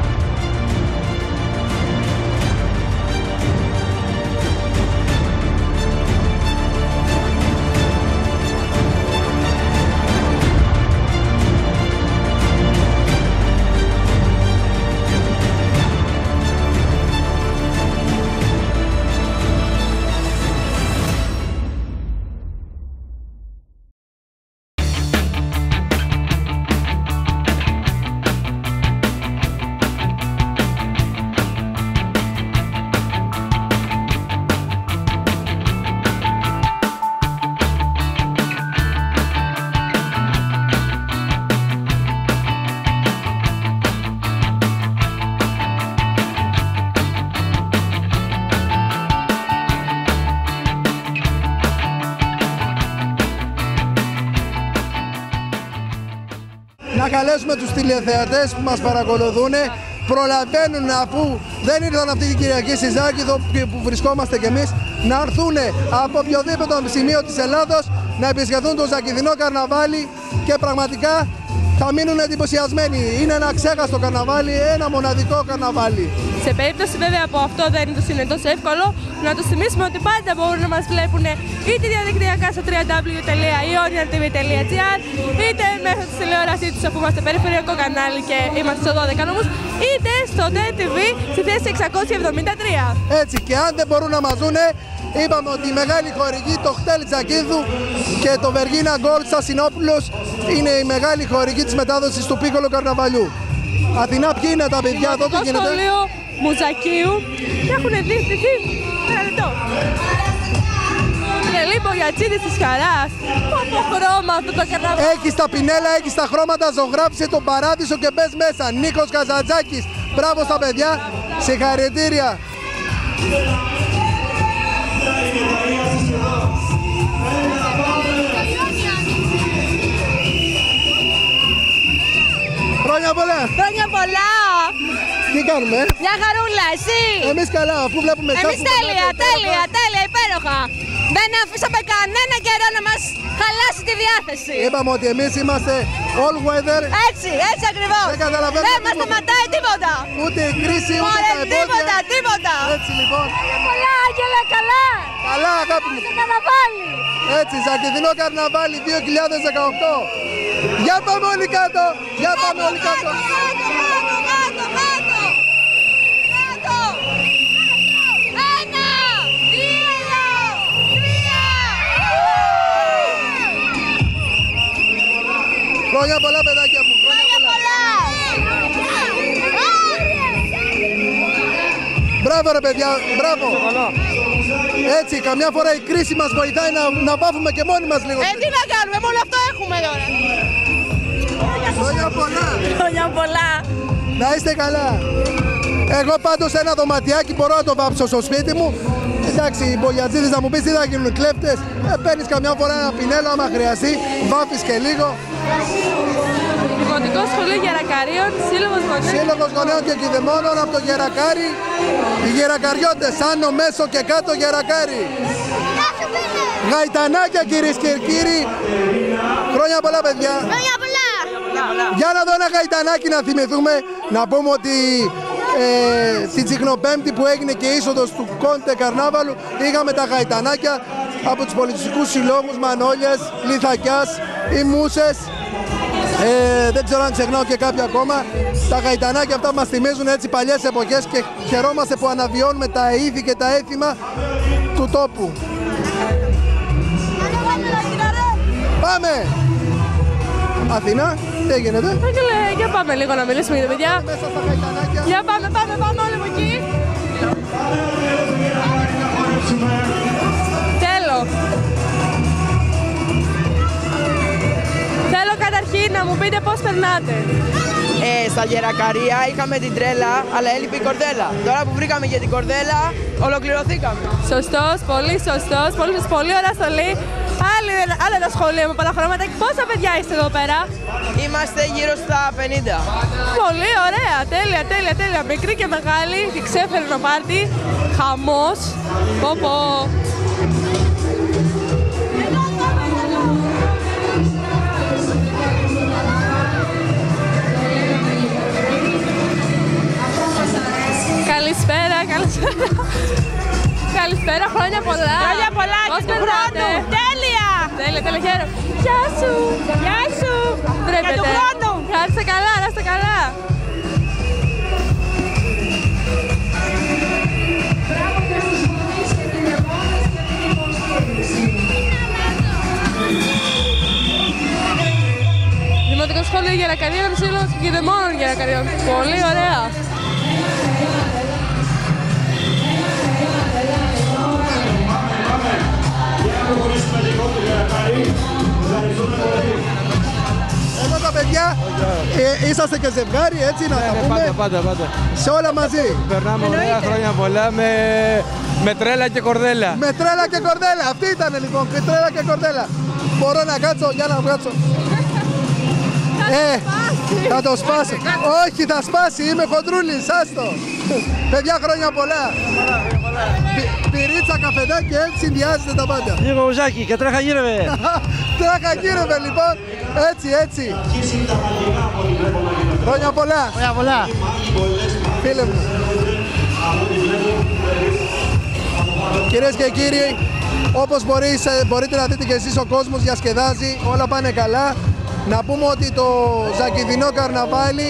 Speaker 1: Να καλέσουμε τους τηλεθεατές που μας παρακολουθούν, προλαβαίνουν αφού δεν ήρθαν αυτή την Κυριακή στη Ζάκηδο που βρισκόμαστε κι εμείς, να έρθουν από οποιοδήποτε σημείο της Ελλάδος να επισκεφθούν το Ζακηδινό Καρναβάλι και πραγματικά θα μείνουν εντυπωσιασμένοι. Είναι ένα ξέχαστο καρναβάλι, ένα μοναδικό καρναβάλι.
Speaker 2: Σε περίπτωση βέβαια που αυτό δεν είναι τόσο εύκολο, να τους θυμίσουμε ότι πάντα μπορούν να μας βλέπουν είτε διαδικτυακά στο www.ioniantv.gr είτε μέσω της τηλεόρασής τους, αφού είμαστε περιφερειακό κανάλι και είμαστε στο 12 νόμους, είτε στο DTV στη θέση 673.
Speaker 1: Έτσι, και αν δεν μπορούν να μας δούνε, είπαμε ότι η μεγάλη χορηγή, το Χτέλ Τζακίδου και το Βεργίνα Γκολ Σασινόπουλος είναι η μεγάλη χορηγή της μετάδοσης του Πίκολο Καρναβαλιού. Αθηνά, ποιοι είναι τα παιδιά εδώ, τι γίνεται?
Speaker 2: Σχολείο Μουζακίου έχουν δείχνει ένα λεπτό. Τρελή μπογιατσίδης της χαράς. Πόπο χρώμα αυτό το καρναβάλι.
Speaker 1: Έχεις τα πινέλα, έχεις τα χρώματα, ζωγράφισε τον παράδεισο και μπες μέσα. Νίκος Καζαντζάκης, μπράβο στα παιδιά, συγχαρητήρια. Χρόνια πολλά!
Speaker 17: Χρόνια πολλά!
Speaker 1: Τι κάνουμε?
Speaker 17: Μια χαρούλα, εσύ!
Speaker 1: Εμείς καλά, αφού βλέπουμε εσάς.
Speaker 17: Εμείς τέλεια, τέλεια, υπέροχα! Δεν αφήσαμε κανένα καιρό να μας χαλάσει τη διάθεση.
Speaker 1: Είπαμε ότι εμείς είμαστε all weather.
Speaker 17: Έτσι ακριβώς. Δεν μας σταματάει τίποτα.
Speaker 1: Ούτε η κρίση, ούτε τα εμπόδια.
Speaker 17: Τίποτα.
Speaker 1: Έτσι λοιπόν.
Speaker 17: Χρόνια πολλά, Άγγελα, καλά.
Speaker 1: Καλά, αγάπη μου.
Speaker 17: Καρναβάλι.
Speaker 1: Έτσι, Ζακηδινό Καρναβάλι 2018. Για πάμε όλοι κάτω. Για πάμε όλοι κάτω. Χρόνια πολλά, παιδάκια μου. Χρόνια πολλά. Μπράβο ρε παιδιά, μπράβο. Έτσι, καμιά φορά η κρίση μας βοηθάει να βάφουμε και μόνοι μας λίγο.
Speaker 17: Τι να κάνουμε, μόνο αυτό έχουμε τώρα.
Speaker 1: Χρόνια πολλά.
Speaker 17: Χρόνια πολλά.
Speaker 1: Να είστε καλά. Εγώ πάντως ένα δωματιάκι μπορώ να το βάψω στο σπίτι μου. Εντάξει, οι μπογιατζίδες θα μου πεις τι θα γίνουν, κλέφτες. Παίρνεις καμιά φορά ένα πινέλο άμα χρειαστεί, βάφεις και λίγο.
Speaker 2: Δημοτικό Σχολείο Γερακαρίων, Σύλλογος Γονέων.
Speaker 1: Σύλλογος Γονέων και Κηδεμόνων από το Γερακάρι. Οι Γερακαριώτες, άνω, μέσο και κάτω Γερακάρι. Γαϊτανάκια κυρίες και κύριοι. Χρόνια πολλά παιδιά.
Speaker 17: Χρόνια πολλά.
Speaker 1: Για να δω ένα γαϊτανάκι να θυμηθούμε. Να πούμε ότι την Τσιχνοπέμπτη που έγινε και είσοδος του Κόντε Καρνάβαλου είχαμε τα γαϊτανάκια από τους πολιτιστικούς συλλόγους Μανώλιας, Λιθακιάς, οι Μούσες. Δεν ξέρω αν ξεχνάω και κάποια ακόμα. Τα γαϊτανάκια αυτά μας θυμίζουν έτσι παλιές εποχές και χαιρόμαστε που αναβιώνουμε τα είδη και τα έθιμα του τόπου. Πάμε! Αθηνά, τι γίνεται?
Speaker 2: Άγγελε, για πάμε λίγο να μιλήσουμε για τα παιδιά. Για πάμε όλοι από εκεί. Θέλω καταρχήν να μου πείτε πώς περνάτε.
Speaker 18: Στα Γερακαρία είχαμε την τρέλα, αλλά έλειπε η κορδέλα. Τώρα που βρήκαμε και την κορδέλα, ολοκληρωθήκαμε.
Speaker 2: Σωστός, πολύ σωστός, πολύ ωραία στολή. Άλλο ένα σχολείο με πολλά χρώματα. Πόσα παιδιά είστε εδώ πέρα?
Speaker 18: Είμαστε γύρω στα 50.
Speaker 2: Πολύ ωραία, τέλεια. Μικρή και μεγάλη, και ξέφερνο πάρτι. Χαμός. Πω. Καλησπέρα, χρόνια πολλά.
Speaker 17: Χρόνια πολλά και του χρόνου. Τέλεια.
Speaker 2: Χαίρομαι. Γεια σου.
Speaker 17: Για του χρόνου.
Speaker 2: Να είστε καλά. Δημοτικό Σχολείο Γερακαρίων, Σύλλογος Κηδεμόνων Γερακαρίων. Πολύ ωραία.
Speaker 1: Εδώ τα παιδιά, είσαστε και ζευγάρι, έτσι να τα πούμε.
Speaker 9: Πάντα.
Speaker 1: Σε όλα μαζί.
Speaker 9: Περνάμε ωραία, χρόνια πολλά με τρέλα και κορδέλα.
Speaker 1: Με τρέλα και κορδέλα, αυτή ήταν λοιπόν, τρέλα και κορδέλα. Μπορώ να κάτσω, για να κάτσω. Θα το σπάσει. Όχι, θα σπάσει, είμαι χοντρούλης, άστο. Παιδιά, χρόνια πολλά. Πυρίτσα, καφεδάκι, έτσι συνδυάζετε τα πάντα.
Speaker 9: Λίγο ουζάκι και τρέχα γύρευε.
Speaker 1: Τράχα γύρευε λοιπόν. Έτσι. Χρόνια πολλά.
Speaker 19: Χρόνια πολλά.
Speaker 1: Φίλε μου. Κυρίες και κύριοι, όπως μπορείτε να δείτε και εσείς, ο κόσμος διασκεδάζει, όλα πάνε καλά. Να πούμε ότι το Ζακυνθινό καρναβάλι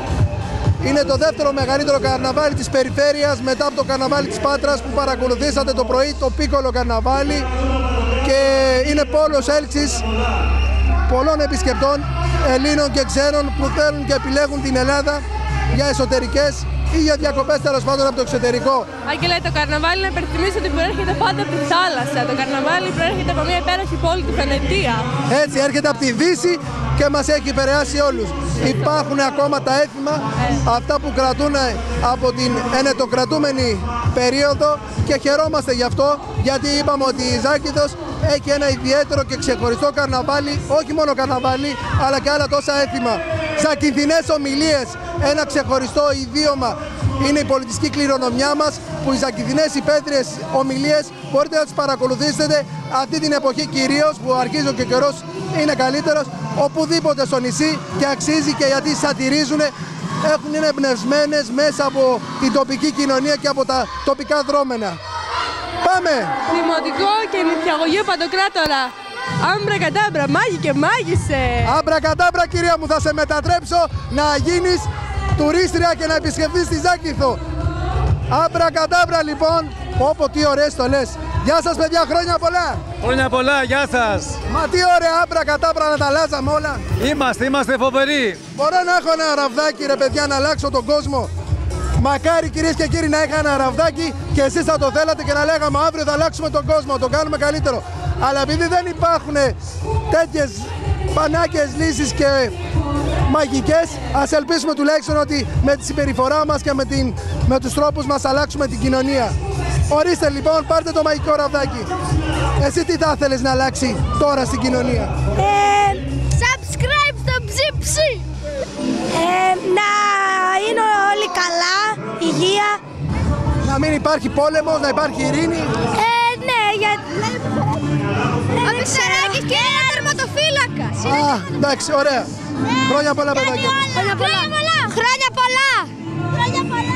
Speaker 1: είναι το δεύτερο μεγαλύτερο καρναβάλι της περιφέρειας μετά από το καρναβάλι της Πάτρας που παρακολουθήσατε το πρωί, το Πίκολο καρναβάλι, και είναι πόλος έλξης πολλών επισκεπτών, Ελλήνων και ξένων, που θέλουν και επιλέγουν την Ελλάδα για εσωτερικές ή για διακοπές, τέλος πάντων, από το εξωτερικό.
Speaker 2: Άγγελε, το καρναβάλι, να υπενθυμίσω ότι προέρχεται πάντα από τη θάλασσα. Το καρναβάλι προέρχεται από μια υπέροχη πόλη, τη Βενετία.
Speaker 1: Έτσι, έρχεται από τη Δύση και μας έχει επηρεάσει όλους. Υπάρχουν ακόμα τα έθιμα, αυτά που κρατούν από την ενετοκρατούμενη περίοδο, και χαιρόμαστε γι' αυτό, γιατί είπαμε ότι η Ζάκυνθος έχει ένα ιδιαίτερο και ξεχωριστό καρναβάλι, όχι μόνο καρναβάλι, αλλά και άλλα τόσα έθιμα. Ζακυνθινές ομιλίες, ένα ξεχωριστό ιδίωμα είναι η πολιτιστική κληρονομιά μας, που οι Ζακυνθινές υπαίθριες ομιλίες μπορείτε να τις παρακολουθήσετε αυτή την εποχή, κυρίως που αρχίζει και ο καιρός είναι καλύτερος, οπουδήποτε στο νησί, και αξίζει και γιατί σατυρίζουν, είναι εμπνευσμένες μέσα από την τοπική κοινωνία και από τα τοπικά δρόμενα. Πάμε!
Speaker 2: Δημοτικό και νηπιαγωγείο Παντοκράτορα. Άμπρα κατάμπρα, μάγει και μάγισσε!
Speaker 1: Άμπρα κατάμπρα, κυρία μου, θα σε μετατρέψω να γίνεις τουρίστρια και να επισκεφθείς τη Ζάκυνθο. Άμπρα κατάμπρα, λοιπόν. Πω, τι ωραίες το λες. Γεια σας, παιδιά, χρόνια πολλά!
Speaker 20: Χρόνια πολλά, γεια σας!
Speaker 1: Μα τι ωραία άμπρα κατάμπρα, να τα αλλάζαμε όλα!
Speaker 20: Είμαστε φοβεροί!
Speaker 1: Μπορώ να έχω ένα ραβδάκι, ρε παιδιά, να αλλάξω τον κόσμο. Μακάρι, κυρίες και κύριοι, να είχα ένα ραβδάκι και εσείς θα το θέλατε και να λέγαμε αύριο θα αλλάξουμε τον κόσμο, το κάνουμε καλύτερο. Αλλά επειδή δεν υπάρχουν τέτοιες πανάκες λύσεις και μαγικές, ας ελπίσουμε τουλάχιστον ότι με τη συμπεριφορά μας και με τους τρόπους μας αλλάξουμε την κοινωνία. Ορίστε λοιπόν, πάρτε το μαγικό ραβδάκι. Εσύ τι θα ήθελες να αλλάξει τώρα στην κοινωνία?
Speaker 6: Subscribe στο ψιψι. Να είναι όλοι καλά, υγεία.
Speaker 1: Να μην υπάρχει πόλεμος, να υπάρχει ειρήνη.
Speaker 6: Ναι, γιατί... Ο Μητσαράκης και ένα τερματοφύλακα.
Speaker 1: Εντάξει, ωραία. Χρόνια πολλά, παιδάκια.
Speaker 6: Χρόνια πολλά. Χρόνια πολλά. Χρόνια πολλά.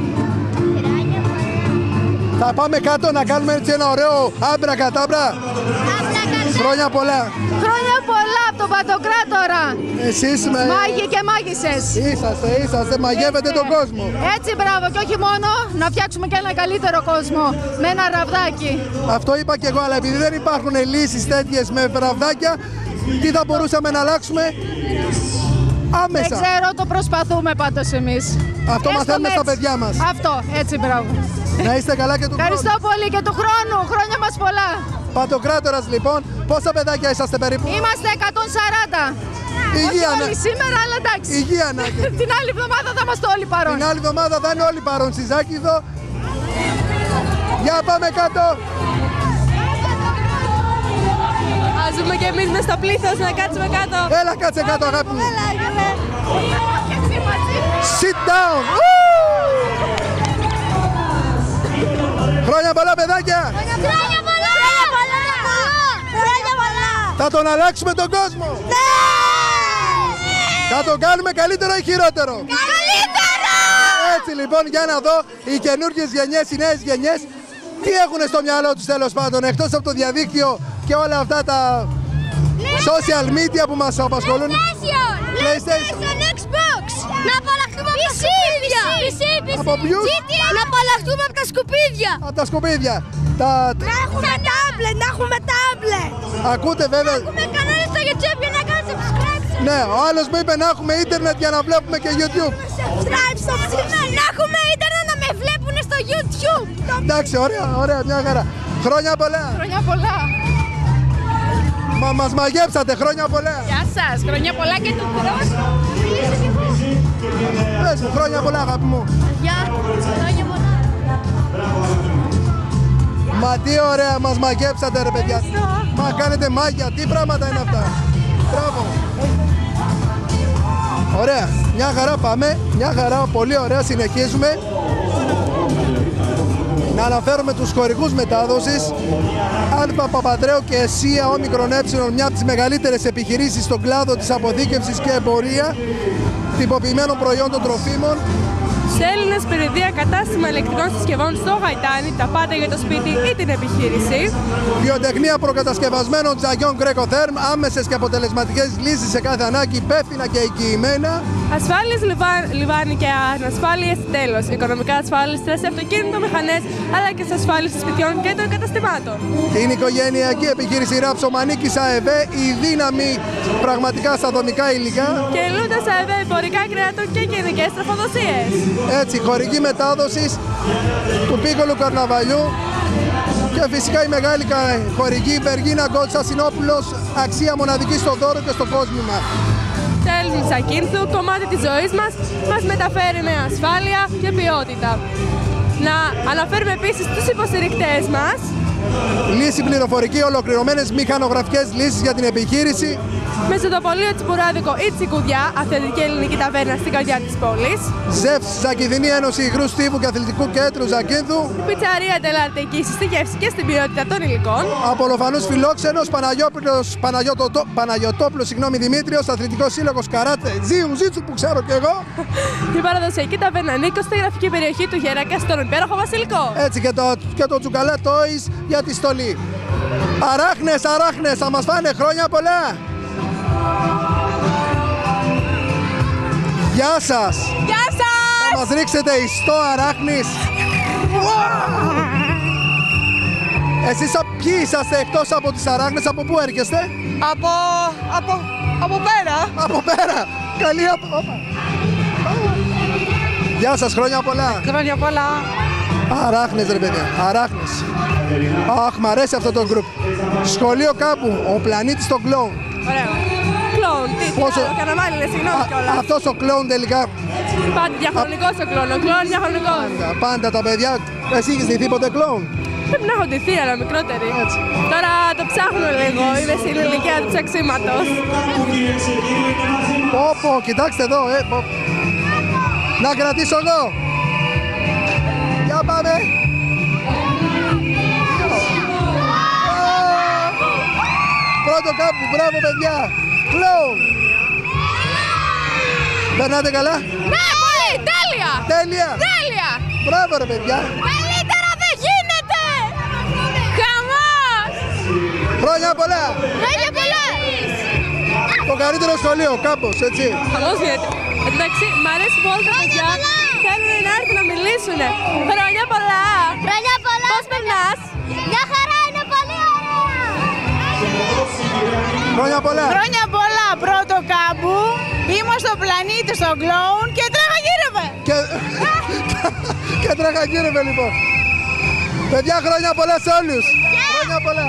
Speaker 1: Θα πάμε κάτω να κάνουμε έτσι ένα ωραίο άμπρα κατάμπρα. Χρόνια πολλά.
Speaker 21: Χρόνια πολλά από τον Παντοκράτορα.
Speaker 1: Εσείς
Speaker 21: μάγοι και μάγισσες.
Speaker 1: Είσαστε, μαγεύετε τον κόσμο.
Speaker 21: Έτσι, μπράβο, και όχι μόνο, να φτιάξουμε και ένα καλύτερο κόσμο με ένα ραβδάκι.
Speaker 1: Αυτό είπα και εγώ, αλλά επειδή δεν υπάρχουν λύσεις τέτοιες με ραβδάκια, τι θα μπορούσαμε να αλλάξουμε άμεσα?
Speaker 21: Δεν ξέρω, το προσπαθούμε πάντως εμείς.
Speaker 1: Αυτό μαθαίνουμε στα παιδιά μας.
Speaker 21: Αυτό, έτσι, μπράβο.
Speaker 1: Να είστε καλά και του χρόνου.
Speaker 21: Ευχαριστώ πολύ και του χρόνου. Χρόνια μας πολλά.
Speaker 1: Παντοκράτορας λοιπόν, πόσα παιδάκια είσαστε περίπου?
Speaker 21: Είμαστε 140.
Speaker 1: Υγεία,
Speaker 21: όχι όλοι σήμερα, αλλά εντάξει.
Speaker 1: Υγεία, να.
Speaker 21: Την άλλη εβδομάδα θα είμαστε όλοι παρόν.
Speaker 1: Την άλλη εβδομάδα θα είναι όλοι παρόν στη Ζάκυνθο. Για πάμε κάτω.
Speaker 2: Ας δούμε και εμείς μες στο πλήθος να κάτσουμε κάτω.
Speaker 1: Έλα, κάτσε κάτω, αγάπη μου. Sit down. Χρόνια πολλά, παιδάκια!
Speaker 6: Χρόνια πολλά! Χρόνια πολλά!
Speaker 1: Θα τον αλλάξουμε τον κόσμο!
Speaker 6: Ναι!
Speaker 1: Θα τον κάνουμε καλύτερο ή χειρότερο?
Speaker 6: Καλύτερο!
Speaker 1: Έτσι λοιπόν, για να δω οι καινούργιες γενιές, οι νέες γενιές, τι έχουν στο μυαλό τους, τέλος πάντων, εκτός από το διαδίκτυο και όλα αυτά τα social media που μας απασχολούν.
Speaker 6: PlayStation, Xbox, να απαλλαχτούμε από τα σκουπίδια.
Speaker 1: Από ποιους?
Speaker 6: Να απαλλαχτούμε από τα σκουπίδια.
Speaker 1: Από τα σκουπίδια.
Speaker 6: Να έχουμε τάμπλετ, να έχουμε τάμπλετ.
Speaker 1: Ακούτε βέβαια.
Speaker 6: Να έχουμε κανάλι στο YouTube για να κάνουμε subscribe.
Speaker 1: Ναι, ο άλλος μου είπε να έχουμε ίντερνετ για να βλέπουμε και YouTube.
Speaker 6: Subscribe στο ψήφι. Να έχουμε ίντερνετ να με βλέπουν στο YouTube.
Speaker 1: Εντάξει, ωραία, μια χαρά. Χρόνια πολλά.
Speaker 21: Χρόνια πολλά.
Speaker 1: Μας μαγέψατε, χρόνια πολλά.
Speaker 21: Γεια σας, χρόνια πολλά και του χρόνου.
Speaker 1: Πες μου, χρόνια πολλά, αγάπη μου.
Speaker 6: Γεια, χρόνια πολλά.
Speaker 1: Μα τι ωραία, μας μαγέψατε, ρε παιδιά. Μα κάνετε μάγια, τι πράγματα είναι αυτά. Μπράβο. Ωραία, μια χαρά πάμε, μια χαρά, πολύ ωραία, συνεχίζουμε. Να αναφέρουμε τους χορηγούς μετάδοσης. Αλφα Παπανδρέου και ΕΣΥΑ Όμικρον Ε, μια από τις μεγαλύτερες επιχειρήσεις στον κλάδο της αποθήκευσης και εμπορία τυποποιημένων προϊόντων τροφίμων.
Speaker 2: Σε Έλληνες Πυρηδία, κατάστημα ηλεκτρικών συσκευών στο Γαϊτάνι, τα πάντα για το σπίτι ή την επιχείρηση.
Speaker 1: Βιοτεχνία προκατασκευασμένων τζαγιών Greco-Therm, άμεσες και αποτελεσματικές λύσεις σε κάθε ανάγκη, υπεύθυνα και εγγυημένα.
Speaker 2: Ασφάλειες λιβάνι και ανασφάλειες τέλος. Οικονομικά ασφάλιστρα σε αυτοκίνητο, μηχανές, αλλά και σε ασφάλιση σπιτιών και των καταστημάτων.
Speaker 1: Την οικογενειακή επιχείρηση Ράψομανίκης ΑΕΒ, η δύναμη πραγματικά στα δομικά υλικά.
Speaker 2: Και Λούντας ΑΕΒ, εμπορικά κρέατο και γενικές τροφοδοσίες.
Speaker 1: Έτσι, χορηγή μετάδοσης του Πίκολου Καρναβαλιού και φυσικά η μεγάλη χορηγή Βεργίνα Γκότσα Σινόπουλος, αξία μοναδική στο δώρο και στο κόσμημα.
Speaker 2: Τέλος Ακίνθου, κομμάτι της ζωής μας μεταφέρει με ασφάλεια και ποιότητα. Να αναφέρουμε επίσης τους υποστηρικτές μας.
Speaker 1: Λύση πληροφορική, ολοκληρωμένες μηχανογραφικές λύσεις για την επιχείρηση.
Speaker 2: Μεσοδοπολείο Τσιπουράδικο ή Τσικουδιά, αυθεντική ελληνική ταβέρνα στην καρδιά της πόλης.
Speaker 1: ΖΕΦ, Ζακηδινή Ένωση Υγρού Στίβου και Αθλητικού Κέντρου Ζακίνθου.
Speaker 2: Πιτσαρία Τελαρτική στη γεύση και στην ποιότητα των υλικών.
Speaker 1: Απολοφανούς Φιλόξενος, Παναγιωτόπουλος, Δημήτριος, Αθλητικός Σύλλογος Καράτε, Ζίτσου που ξέρω κι εγώ.
Speaker 2: Η παραδοσιακή ταβέρνα Νίκος στη γραφική περιοχή του Γεράκα στον υπέροχο Βασιλικό.
Speaker 1: Έτσι και το Τσουκαλέ Toys για τη στολή. Αράχνες, θα μας φάνε χρόνια πολλά. Γεια σας!
Speaker 10: Γεια σας!
Speaker 1: Θα μας ρίξετε ιστό αράχνης. Εσείς ποιοι είσαστε εκτός από τις αράχνες, από πού έρχεστε?
Speaker 10: Από πέρα.
Speaker 1: Από πέρα! Καλή Γεια σας, χρόνια πολλά!
Speaker 10: Χρόνια πολλά!
Speaker 1: Αράχνες ρε παιδιά, αράχνες. Αχ, μ' αρέσει αυτό το γκρουπ. Σχολείο κάπου, ο πλανήτης των κλόουν.
Speaker 2: Ωραίο. Κλόουν, καναβάλι είναι, συγγνώμη κιόλας.
Speaker 1: Αυτός ο κλόουν τελικά.
Speaker 2: Πάντα διαχρονικός ο κλόουν, ο κλόουν διαχρονικός.
Speaker 1: Πάντα τα παιδιά. Εσύ έχεις ντυθεί ποτέ κλόουν?
Speaker 2: Πρέπει να έχω ντυθεί, αλλά μικρότερη.
Speaker 1: Έτσι.
Speaker 2: Τώρα το ψάχνω λίγο, είμαι στην ηλικία του ψαξίματος.
Speaker 1: Πω, κοιτάξτε εδώ, Να κρατήσω εγώ. Για πάμε. Πρώτο κάπου, μπράβο παιδιά. Κλόουν. Περνάτε καλά?
Speaker 10: Ναι, πολύ, τέλεια.
Speaker 1: Τέλεια. Μπράβο ρε παιδιά.
Speaker 10: Καλύτερα δεν γίνεται. Χαμός.
Speaker 1: Χρόνια πολλά.
Speaker 10: Χρόνια πολλά.
Speaker 1: Το καλύτερο σχολείο, κάπως, έτσι.
Speaker 2: Χαμός γίνεται. Εντάξει, μ' αρέσει που όλα τα παιδιά θέλουν να έρθουν να μιλήσουν. Χρόνια πολλά.
Speaker 6: Χρόνια πολλά.
Speaker 2: Πώς περνάς?
Speaker 6: Μια χαρά, είναι πολύ ωραία.
Speaker 1: Χρόνια πολλά.
Speaker 4: Χρόνια πολλά, πρώτο κάμπου. Είμαι στο πλανήτη στον κλόουν και τρέχα
Speaker 1: Και τρέχα γύρευε λοιπόν. Παιδιά, χρόνια πολλά σε όλους. Χρόνια πολλά.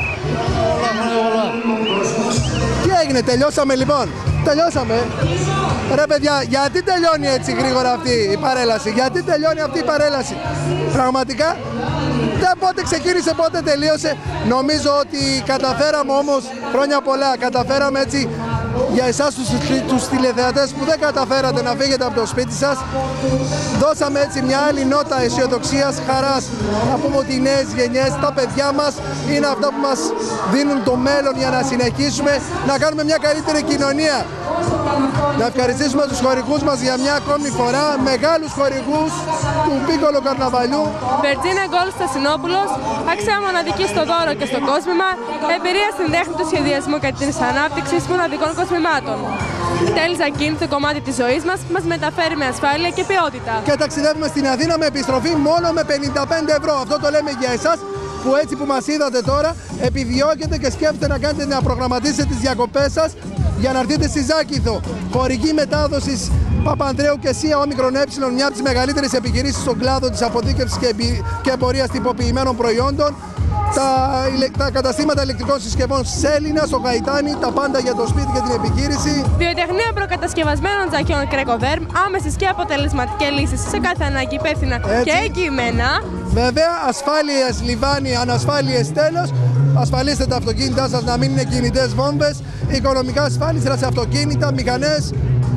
Speaker 1: Τι έγινε, τελειώσαμε λοιπόν? Τελειώσαμε. Ρε παιδιά, γιατί τελειώνει έτσι γρήγορα αυτή η παρέλαση? Γιατί τελειώνει αυτή η παρέλαση? Πραγματικά δεν πότε ξεκίνησε, πότε τελείωσε. Νομίζω ότι καταφέραμε όμως, χρόνια πολλά, καταφέραμε έτσι για εσάς τους τηλεθεατές που δεν καταφέρατε να φύγετε από το σπίτι σας. Δώσαμε έτσι μια άλλη νότα αισιοδοξίας, χαράς. Να πούμε ότι οι νέες γενιές, τα παιδιά μας είναι αυτά που μας δίνουν το μέλλον για να συνεχίσουμε να κάνουμε μια καλύτερη κοινωνία. Να ευχαριστήσουμε τους χορηγούς μας για μια ακόμη φορά, μεγάλους χορηγούς του Πίκολο Καρναβαλιού.
Speaker 2: Βερτζίνα Γκολ Στασινόπουλος, αξία μοναδική στο δώρο και στο κόσμημα, εμπειρία στην τέχνη του σχεδιασμού και της ανάπτυξης μοναδικών κοσμημάτων. Τέλος Ακίνθου, κομμάτι της ζωής μας μεταφέρει με ασφάλεια και ποιότητα.
Speaker 1: Και ταξιδεύουμε στην Αθήνα με επιστροφή μόνο με 55 ευρώ. Αυτό το λέμε για εσάς που έτσι που μας είδατε τώρα επιδιώκετε και σκέφτετε να κάνετε να προγραμματίσετε τις διακοπές σας για να έρθετε στη Ζάκυνθο. Χορηγή μετάδοσης Παπανδρέου και ΕΣΥΑ Όμικρον Ε, μια από τις μεγαλύτερες επιχειρήσεις στον κλάδο της αποθήκευσης και εμπορίας τυποποιημένων προϊόντων. Τα καταστήματα ηλεκτρικών συσκευών Σέλινα, στο Γαϊτάνι, τα πάντα για το σπίτι και την επιχείρηση.
Speaker 2: Βιοτεχνία προκατασκευασμένων τζακιών Greco-Therm, άμεσες και αποτελεσματικές λύσεις σε κάθε ανάγκη, υπεύθυνα και εγγυημένα.
Speaker 1: Βέβαια, ασφάλειες λιβάνι, ανασφάλειες τέλος. Ασφαλίστε τα αυτοκίνητά σας να μην είναι κινητές βόμβες. Οικονομικά ασφάλιστρα σε αυτοκίνητα, μηχανές.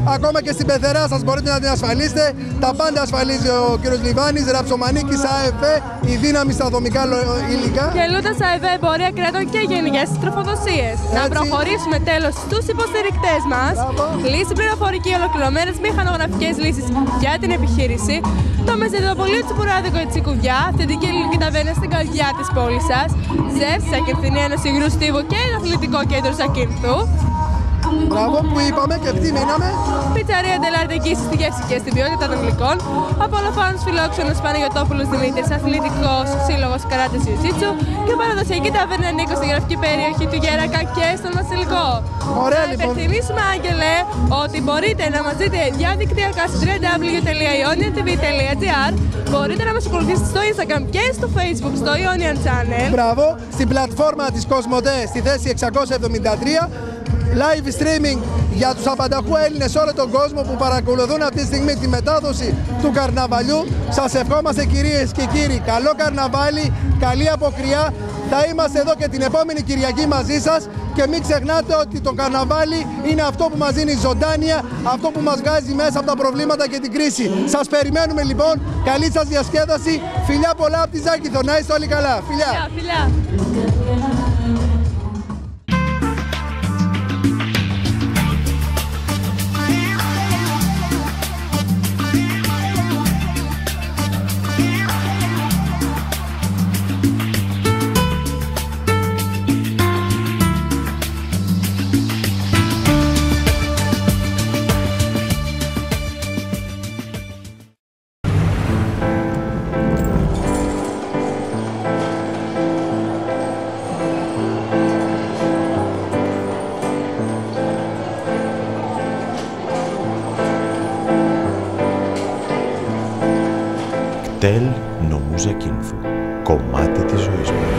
Speaker 1: Ακόμα και στην πεθερά σας μπορείτε να την ασφαλίσετε. Τα πάντα ασφαλίζει ο κύριος Λιβάνης, Ραψομανίκης, ΑΕΒ, η δύναμη στα δομικά υλικά.
Speaker 2: Και Λούτας ΑΕΒ, εμπορία κρέατων και γενικές τροφοδοσίες. Να προχωρήσουμε τέλος στους υποστηρικτές μας. Λύση πληροφορική, ολοκληρωμένες μηχανογραφικές λύσεις για την επιχείρηση. Το μεζεδοπολείο Τσιπουράδικο η Τσικουδιά, αυθεντική ελληνική ταβέρνα στην καρδιά της πόλης σας. ΖΕΦ, Ακινθινή Ένωση Υγρού Στίβου και το Αθλητικό Κέντρο Ζακίνθου.
Speaker 1: Μπράβο, που είπαμε και τι μείναμε.
Speaker 2: Πιτσαρία Ντελάρτεκη στη γεύση και στην ποιότητα των γλυκών. Απολοφάνους Φιλόξενος Παναγιωτόπουλος Δημήτρης, Αθλητικός Σύλλογος Καράτε Ιουτσίτσου. Και παραδοσιακή ταβέρνα Νίκος στη γραφική περιοχή του Γέρακα και στον Βασιλικό.
Speaker 1: Ωραία,
Speaker 2: να υπενθυμίσουμε, Άγγελε, ότι μπορείτε να μας δείτε διαδικτυακά στο www.ioniantv.gr. Μπορείτε να μας ακολουθήσετε στο Instagram και στο Facebook, στο Ionian Channel.
Speaker 1: Μπράβο, στην πλατφόρμα της Κοσμοτέ στη θέση 673. Live streaming για τους απανταχού Έλληνες σε όλο τον κόσμο που παρακολουθούν αυτή τη στιγμή τη μετάδοση του καρναβαλιού. Σας ευχόμαστε, κυρίες και κύριοι, καλό καρναβάλι, καλή αποκριά. Θα είμαστε εδώ και την επόμενη Κυριακή μαζί σας και μην ξεχνάτε ότι το καρναβάλι είναι αυτό που μας δίνει ζωντάνια, αυτό που μας βγάζει μέσα από τα προβλήματα και την κρίση. Σας περιμένουμε λοιπόν, καλή σας διασκέδαση, φιλιά πολλά από τη Ζάκυνθο, να είστε όλοι καλά. Φιλιά.
Speaker 2: Φιλιά.
Speaker 13: ΤΕΛ νομού Ζακίνθου. Κομμάτι της ζωής μας.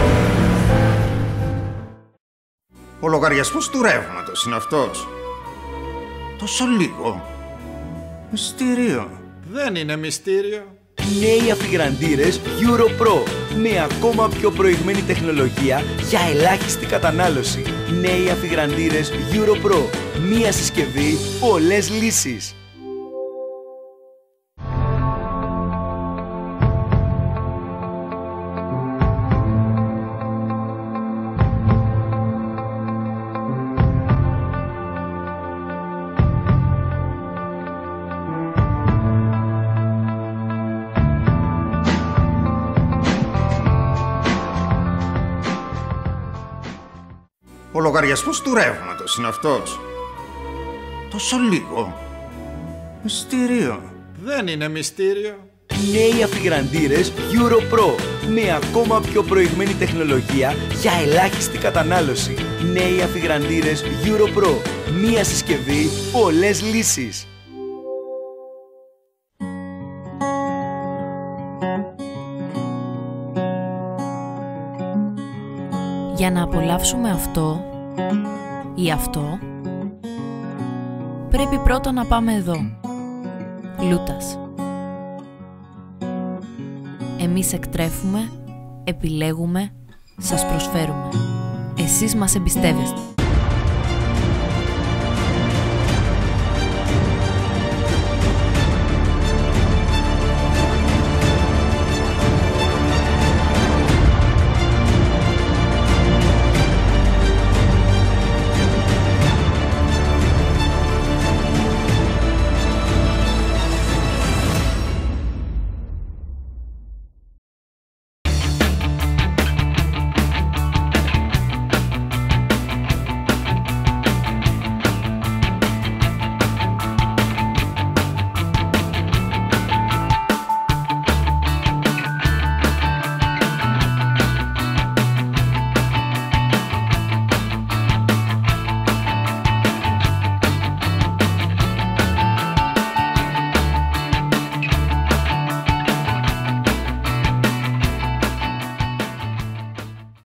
Speaker 14: Ο λογαριασμός του ρεύματος είναι αυτός. Τόσο λίγο. Μυστήριο. Δεν είναι μυστήριο.
Speaker 15: Νέοι αφιγραντήρες EuroPro με ακόμα πιο προηγμένη τεχνολογία για ελάχιστη κατανάλωση. Νέοι αφιγραντήρες EuroPro. Μία συσκευή, πολλές λύσεις.
Speaker 14: Ο λογαριασμός του ρεύματος είναι αυτός. Τόσο λίγο. Μυστήριο. Δεν είναι μυστήριο.
Speaker 15: Νέοι αφιγραντήρες EuroPro με ακόμα πιο προηγμένη τεχνολογία για ελάχιστη κατανάλωση. Νέοι αφιγραντήρες EuroPro. Μία συσκευή, πολλές λύσεις.
Speaker 16: Για να απολαύσουμε αυτό ή αυτό, πρέπει πρώτα να πάμε εδώ. Λούτας. Εμείς εκτρέφουμε, επιλέγουμε, σας προσφέρουμε. Εσείς μας εμπιστεύεστε.